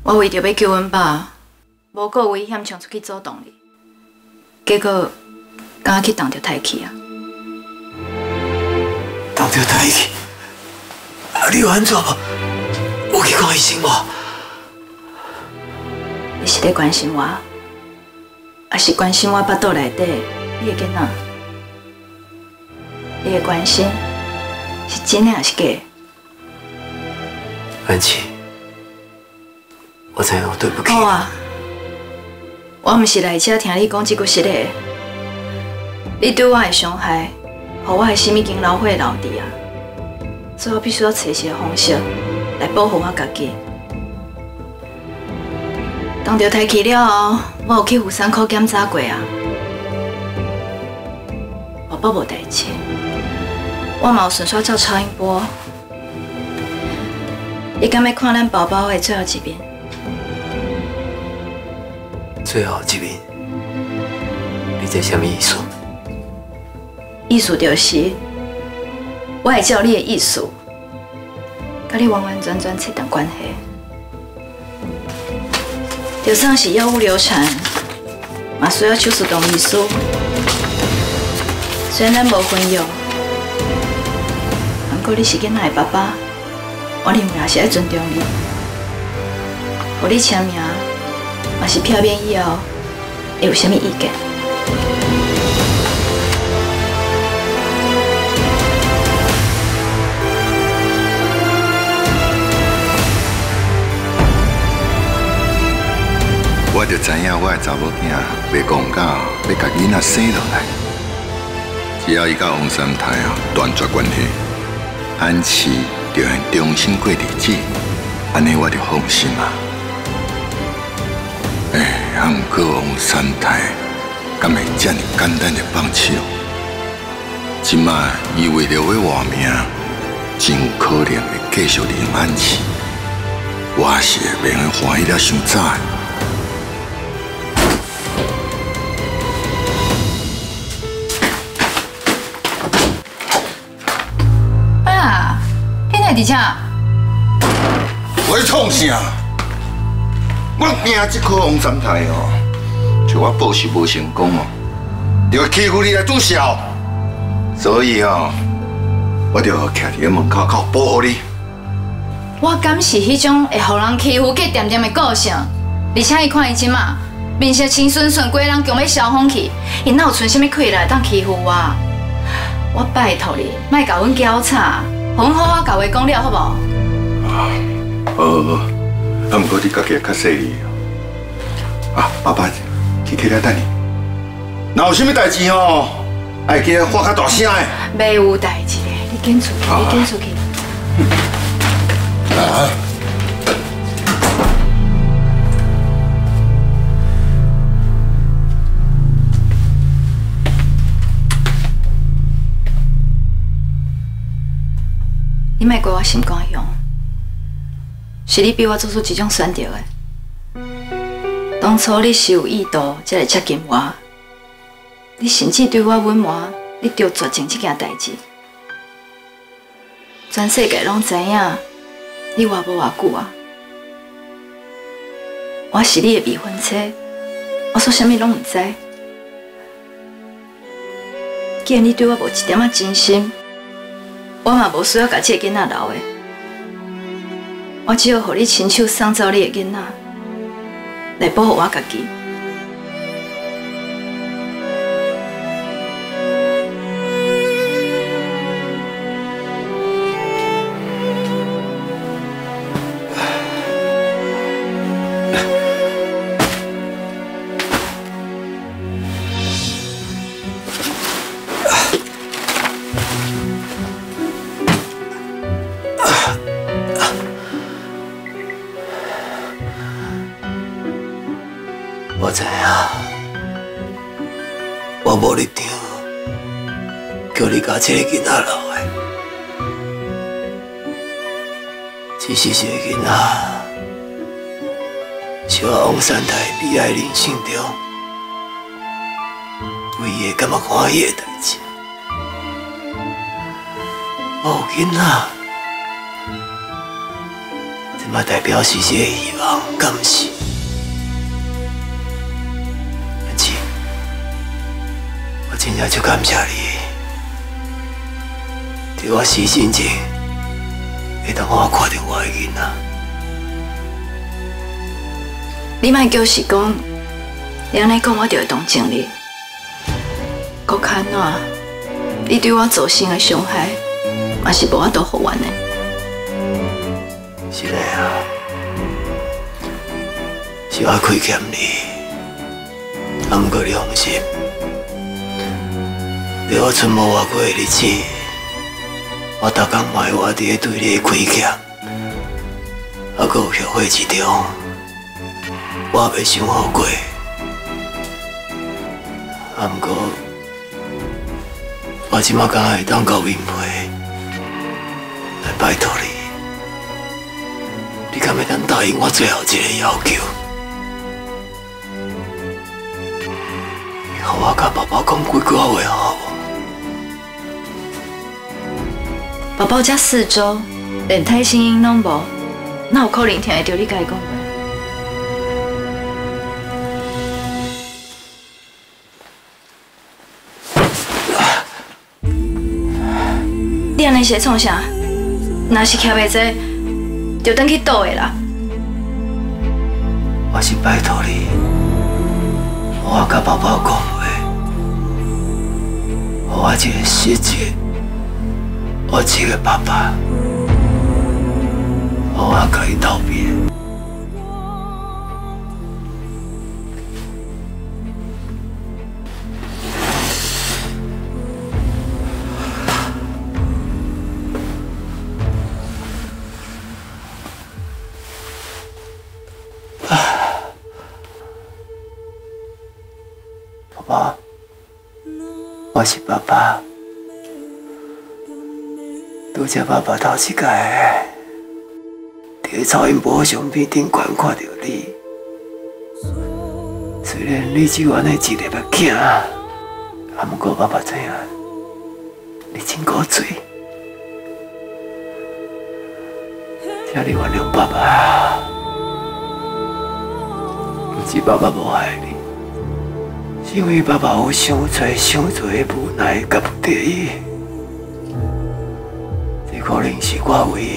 我为着要救阮爸，无顾危险冲出去阻挡你，结果敢去撞着太气啊！ 撞着太气，你有安怎无？有去看医生无？ 你是在关心我，还是关心我腹肚内底你的囡仔？你的关心是真的还是假的？ 安琪，我知影我对不起。 好啊，我毋是来这听你讲这句实的。你对我的伤害，互我的心已经老火老伫啊，所以我必须要找一个方式来保护我家己。当着胎气了后，我有去妇产科检查过啊，宝宝无代志，我嘛有顺续照超音波。你敢要看咱宝宝的最后一面？ 最后一面，你这什么意思？ 意思就是，我会照你的意思，甲你完完全全切断关系。就算是药物流产，嘛需要手术动医师。虽然咱无婚约，不过你是囡仔的爸爸，我认为也是爱尊重你。互你签名，嘛是票面以后，会有啥物意见？ 我就知影我的查某囝袂戆教，要甲囡仔生落来。只要伊甲王三太断绝关系，安琪就会重新过日子，安尼我就放心啊。啊，毋过王三太敢会遮尔简单的放弃哦？即摆伊为了要活命，真有可能会继续利用安琪。我是会免欢喜了伤早的。 伫遮， 我在创啥？我惊这颗王三太哦，就我报仇无成功哦，就会欺负你来做笑，所以哦，我就徛伫门口保护你。 我敢是迄种会互人欺负、计点点的个性，而且伊看伊即马面色清顺顺，规个人强要消风去，伊哪有剩什么气力当欺负我？我拜托你，莫甲阮搅吵。我们好好甲话讲了，好不好？ 好，啊，不过你家己也较细腻啊。爸爸去客厅等你。若有啥物代志哦，爱记得喊较大声的。 袂有代志的，你紧出去，你紧出去。 啊。 你莫怪我心肝凶，是你逼我做出这种选择的。当初你是有意图才来接近我，你甚至对我隐瞒你着绝情这件代志，全世界拢知影你活无偌久啊！我是你的未婚妻，我说啥物拢唔知。既然你对我无一点仔真心，我嘛无需要甲这个囡仔留的，我只要互你亲手送走你的囡仔，来保护我家己。 我知影，我无立场叫你甲这个囡仔留的，只是这个囡仔是我王三太悲哀人生中唯一感觉欢喜的代志。我有囡仔，这嘛代表是一个希望，敢毋是？阿姊，我真正足感谢你，伫我死前前，会当我看到我的囡仔。 你莫叫是讲，你安尼讲我就会同情你。搁较怎？你对我造成的伤害，嘛是无法度还原的。 是的啊，是我亏欠你，啊，不过你放心，在我存无偌久的日子，我逐工嘛会活伫对你的亏欠，啊，搁有后悔之中，我也袂想好过，啊，不过我即马敢会当到面皮来拜托你。你敢会当答应我最后一个要求？你和我甲爸爸讲几句话好无？ 宝宝才4周，连胎心音拢无，哪有可能听会到你甲伊讲话？你安尼是创啥？若是徛袂坐，就转去倒的啦。 我是拜托你，我甲爸爸讲话，我一个世界，我一个爸爸，我甲伊道别。爸爸，我是爸爸。拄则爸爸头一届伫超音波相片顶悬看到你，虽然你只有安尼一个目镜，啊，不过爸爸知影你真古锥，请你原谅爸爸，不是爸爸无爱你。是因为爸爸有伤多的无奈甲不得已，这可能是我唯一，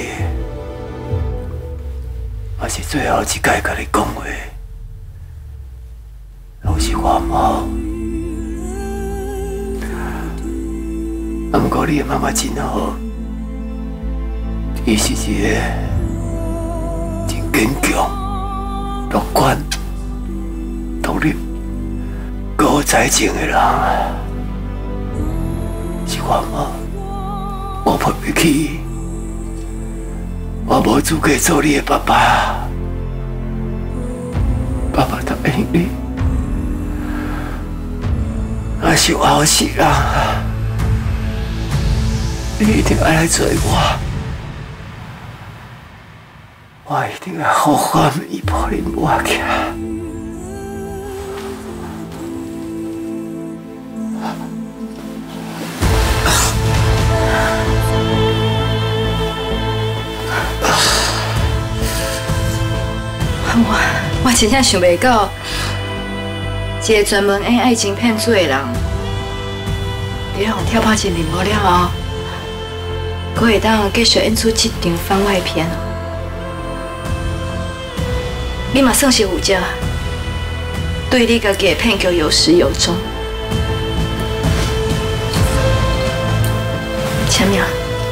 也是最后一届甲你讲话，拢是我唔好。啊，不过你的妈妈真好，伊是一个真坚强、乐观、独立。有才情的人，是我吗？我配不起，我无资格做你的爸爸。爸爸答应你，若是有后事啦，你一定要来找我，我一定要好好弥补你无起。 我真正想袂到，一个专门演爱情骗子的人，你让跳拍一任务了后，佫会当继续演出这场番外片哦。你嘛算是有者，对你家己的骗局有始有终。签名。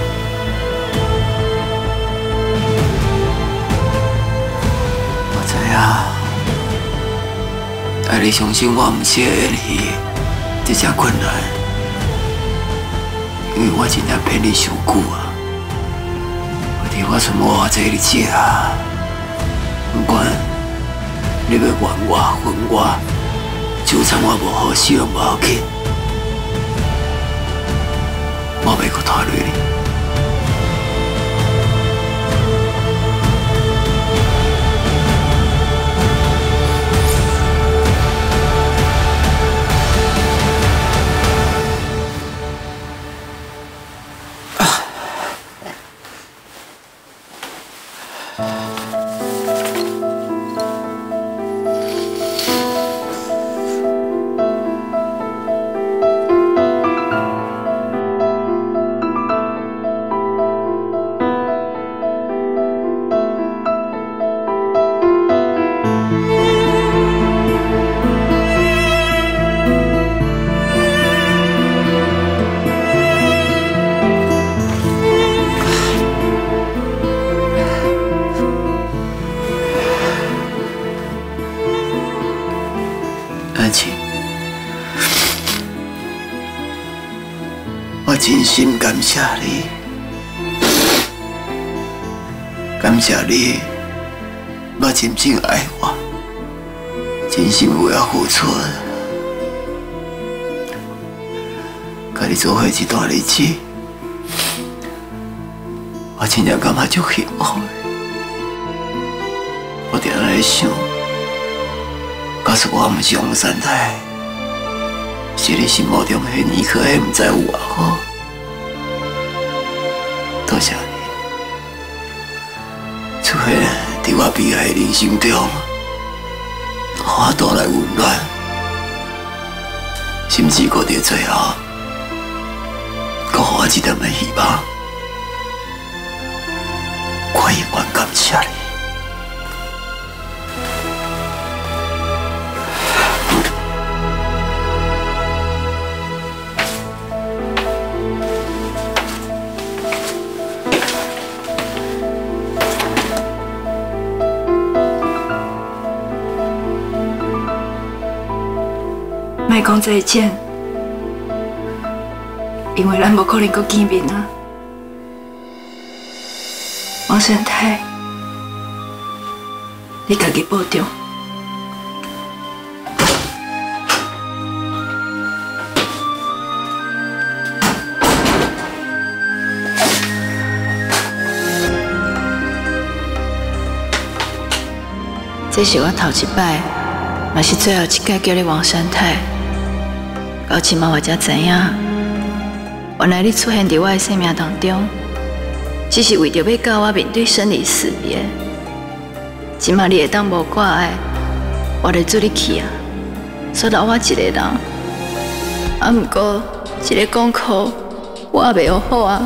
你相信我唔适合演戏，这才困难，因为我真正骗你伤久啊，有伫我存无偌济日子啊，不管你要怨我、恨我，就算我无好死拢无要紧，我袂阁拖累你。 真心感谢你，感谢你，我真正爱我，真心为我付出。甲你做伙一段日子，我真正感觉足幸福。我定在想，假使我毋是王三太，是你心目中迄尼克，迄毋知有偌好。多谢你，出现伫我悲哀的人生中，互我带来温暖，甚至搁伫最后，搁互我一点的希望。我永远感谢你。 莫讲再见，因为咱无可能搁见面啊。王生太，你家己保重。这是我头一摆，嘛是最后一届叫你王生太。到即马我才知影，原来你出现伫我的生命当中，只是为着要教我面对生离死别。即马你会当无挂碍，我就做你去啊，说留我一个人。啊，毋过一个功课我也袂学好啊。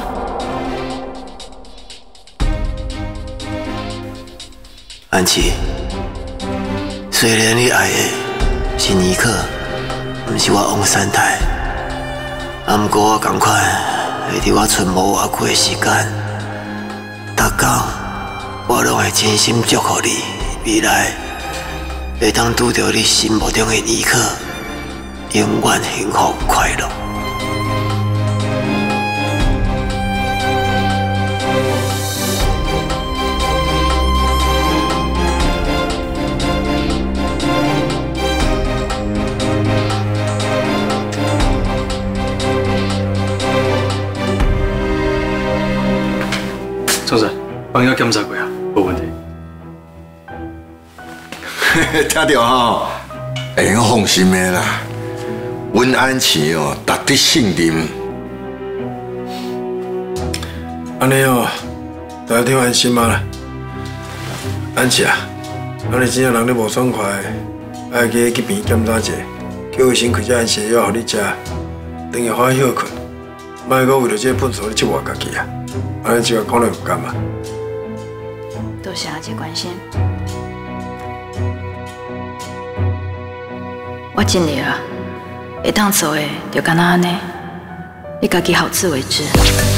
安琪，虽然你爱的是尼克。毋是我王三太，啊，毋过我同款会伫我剩无偌久的时间，逐天我拢会真心祝福你，未来会当拄到你心目中的尼克，永远幸福快乐。 总裁，帮我检查过啊，无问题。 听到吼，会用放心的啦。阮安琪哦，值得信任。 安尼哦，大家听安心啊啦。安琪啊，安尼真正人咧无爽快，爱去去病检查者，叫医生开只安息药互你食，等下好休困，莫阁为着这个粪扫咧折磨家己啊。安尼只个可能有甘嘛。 多谢阿姐关心，我尽力啊，会当做的就敢若安尼，你家己好自为之。